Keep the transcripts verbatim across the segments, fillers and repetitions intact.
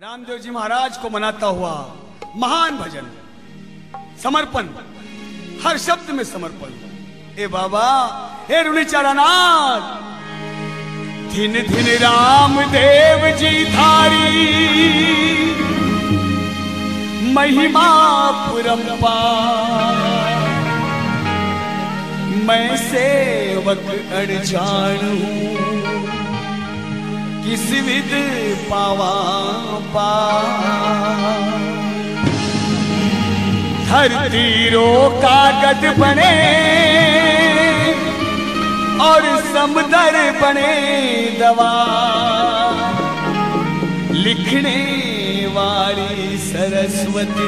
रामदेव जी महाराज को मनाता हुआ महान भजन, समर्पण, हर शब्द में समर्पण। ए बाबा, हे रुणिचरनाथ, दिन दिन रामदेव जी धारी महिमा पुरंपार। मैं सेवक अनजान हूं, किस विध पावा पार। धरती रो कागज बने और समुद्र बने दवा, लिखने वाली सरस्वती।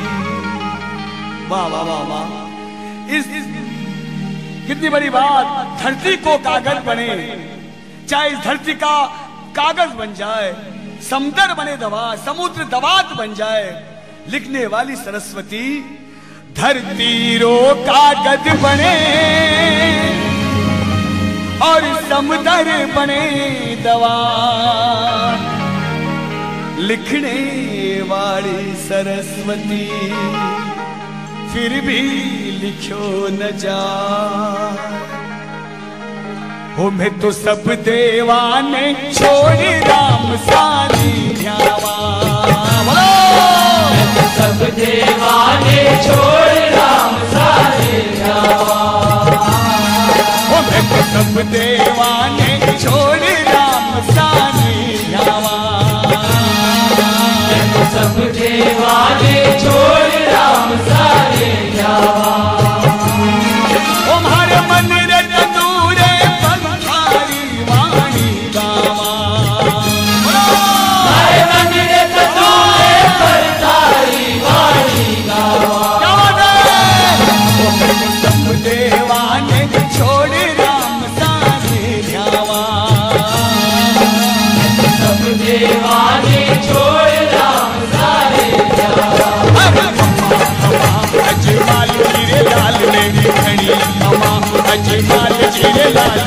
वाह वाह वाह वाह, इस, इस कितनी बड़ी बात। धरती को कागज बने, चाहे इस धरती का कागज बन जाए, समुद्र बने दवा, समुद्र दवात बन जाए, लिखने वाली सरस्वती। धरती रो कागज बने और समुद्र बने दवा, लिखने वाली सरस्वती। फिर भी लिखो न जा, हो मैं तो सब देवाने छोड़ राम सारी ध्यावा। मैं तो सब देवाने छोड़ राम सारी ध्यावा। हो मैं तो सब देवाने छोड़ राम सारी ध्यावा। मैं तो सब देवाने छोड़ राम सारी ध्यावा। ओ हमारे मन रे तंदूरे पंखारी वाणी गावा। हमारे मन रे तंदूरे पंखारी वाणी गावा। ओ मैं तो सब देवाने छोड़ राम सारी ध्यावा। मैं तो सब देवाने छोड़ राम सारी ध्यावा। अजमाल जीरे लाल मेरी घड़ी अमा, अजमाल जीरे लाल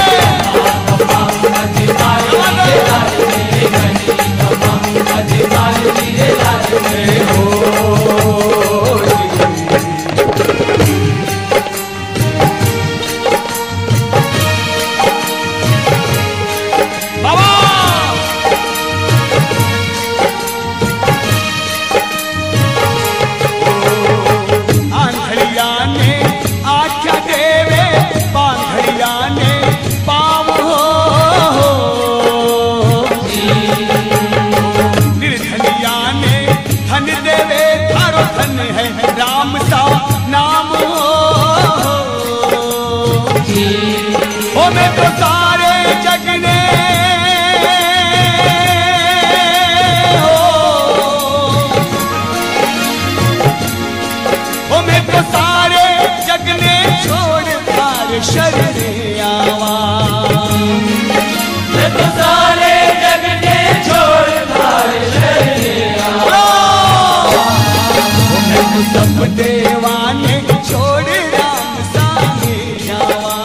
देवाने छोड़ राम सारी ध्यावा।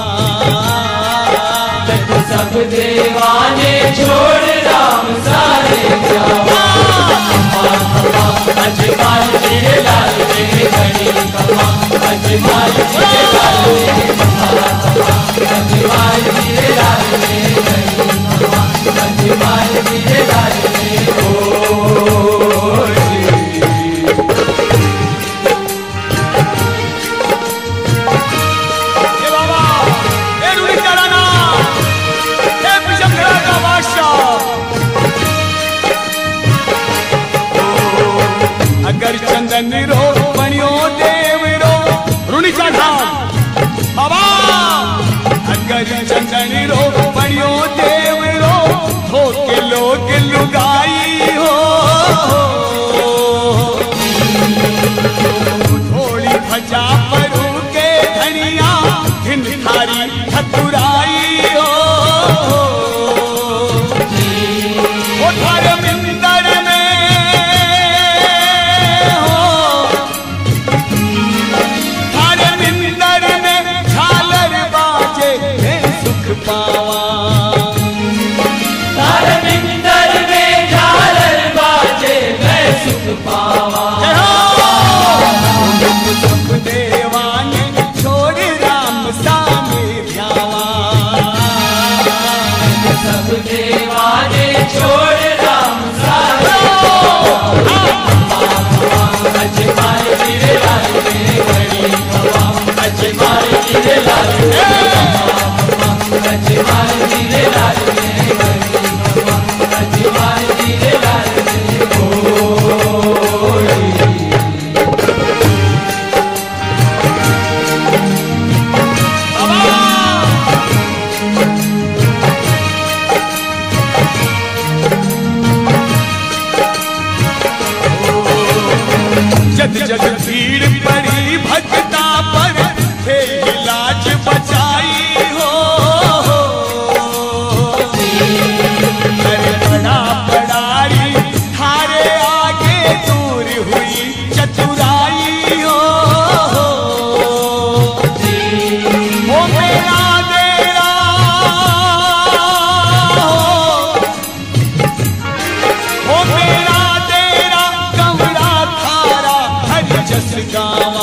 मैं तो सब देवाने छोड़ राम सारी ध्यावा। अजमाल जीरे लाल मेरी घड़ी कमा, अजमाल जीरे लाल मेरी कमा, अजमाल जीरे लाल मेरी घड़ी कमा, अजमाल जीरे लाल मेरी ओ अगर चंदन रो बनियो देव रो रुणिचरनाथ बाबा। अगर चंदन रो बनियो देव रो, धोके लोग लुगाई हो। थोड़ी भजा परू के धनिया धिन थारी ठकुराई हो। वो थारे मिंदर में हो जग जग भीड़ पड़ी भक्ता पर थे इलाज बचाई हो। अरे बड़ा बड़ाई थारे आगे दूर हुई चतुराई हो। ओ मेरा देरा ओ मेरा देरा कमरा थारा हरि जस गावा।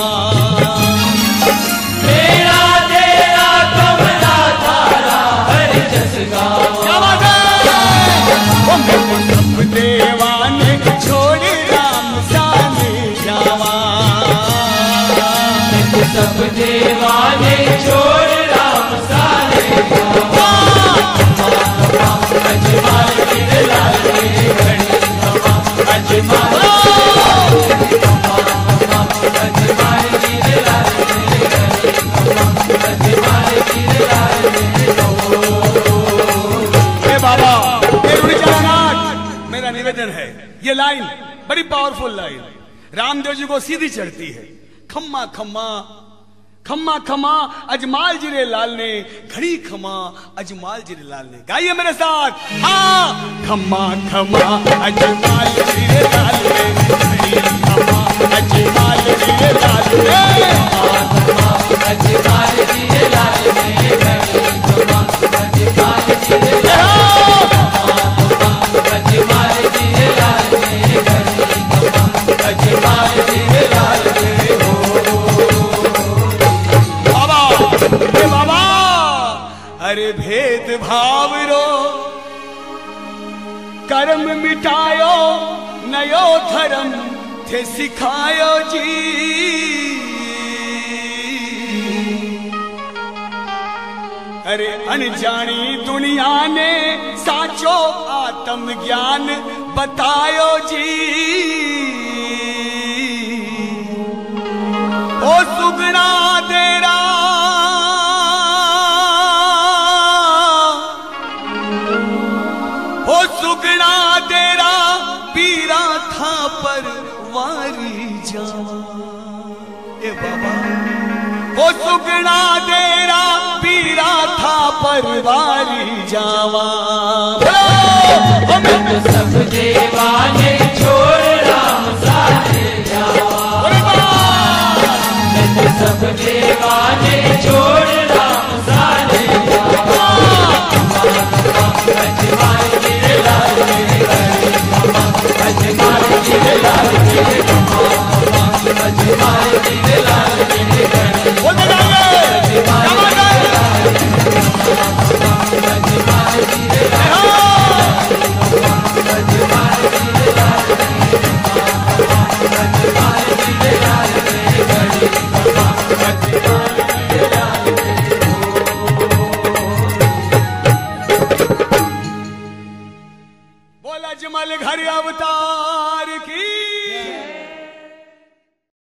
मेरा तेरा कमला तारा हरि जस गावा। क्या बात है? ओ मेरे सब देवाने छोड़ राम साने जावा। सब देवाने छोड़ राम साने गावा। अजमाल गिर लाल रे घड़ी गवा। अजमाल अजमाल गिर लाल रे घड़ी गवा। अजमाल गिर लाल रे ए बाबा ए रुड़ीचलानाथ, मेरा निवेदन है, ये लाइन बड़ी पावरफुल लाइन रामदेव जी को सीधी चढ़ती है। खम्मा खम्मा खम्मा खम्मा अजमाल जिरे लाल ने घड़ी खम्मा अजमाल जिरे लाल ने। गाइए मेरे साथ, हाँ। खम्मा खम्मा अजमाल जिरे लाल ने घड़ी खम्मा अजमाल जिरे लाल ने। अजमाल गिर लाल रे घड़ी गवा। अजमाल गिर अजमाल गिर लाल रे घड़ी गवा। अजमाल गिर लाल रे हो। ए बाबा, अरे भेद भाव रो कर्म मिटायो नयो धर्म थे सिखायो जी। अरे अनजानी दुनिया ने साचो आत्म ज्ञान बतायो जी। ओ सुगना देरा ओ सुगना देरा पीरा था पर वारी जावा। ए बाबा, ओ सुगना देरा पीरा था पर वारी जावा। सब देवाने छोड़ राम साने जावा। सब देवाने छोड़ राम साने जावा। अजमाल गिर लाल रे घड़ी गवा। अजमाल गिर लाल रे गवा। अजमाल गिर लाल रे घड़ी गवा। अजमाल गिर लाल रे गवा। अजमाल गिर लाल रे गवा। अजमाल गिर लाल रे गवा। अजमाल गिर लाल रे घड़ी गवा। अजमाल गिर लाल रे बोला अजमल घर अवतार की।